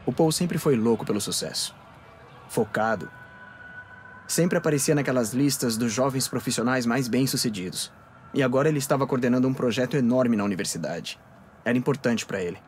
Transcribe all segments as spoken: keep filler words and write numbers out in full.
O Paul sempre foi louco pelo sucesso. Focado. Sempre aparecia naquelas listas dos jovens profissionais mais bem-sucedidos. E agora ele estava coordenando um projeto enorme na universidade. Era importante para ele.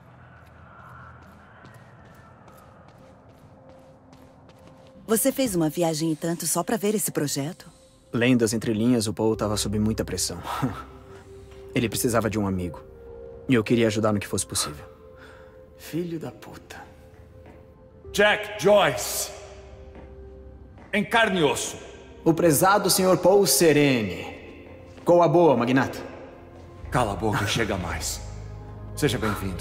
Você fez uma viagem e tanto só para ver esse projeto? Lendo as entrelinhas, o Paul estava sob muita pressão. Ele precisava de um amigo. E eu queria ajudar no que fosse possível. Filho da puta. Jack Joyce. Em carne e osso. O prezado senhor Paul Serene. Qual a boa, magnata? Cala a boca e chega mais. Seja bem-vindo.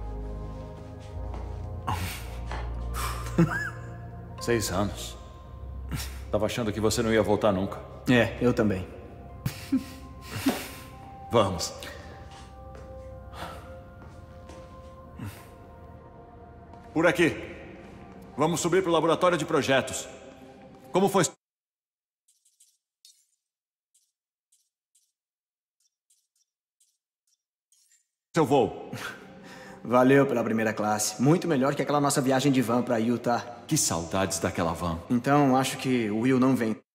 Seis anos. Tava achando que você não ia voltar nunca. É, eu também. Vamos. Por aqui. Vamos subir para o laboratório de projetos. Como foi seu voo? Valeu pela primeira classe. Muito melhor que aquela nossa viagem de van para Utah. Que saudades daquela van. Então, acho que o Will não vem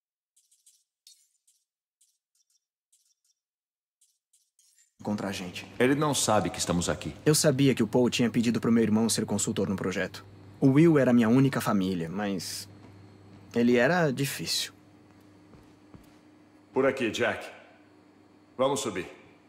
contra a gente. Ele não sabe que estamos aqui. Eu sabia que o Paul tinha pedido pro meu irmão ser consultor no projeto. O Will era minha única família, mas ele era difícil. Por aqui, Jack. Vamos subir.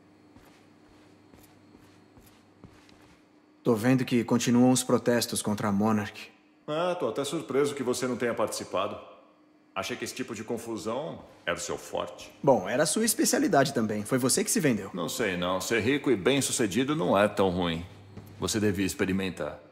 Tô vendo que continuam os protestos contra a Monarch. Ah, tô até surpreso que você não tenha participado. Achei que esse tipo de confusão era o seu forte. Bom, era a sua especialidade também. Foi você que se vendeu. Não sei não. Ser rico e bem-sucedido não é tão ruim. Você devia experimentar.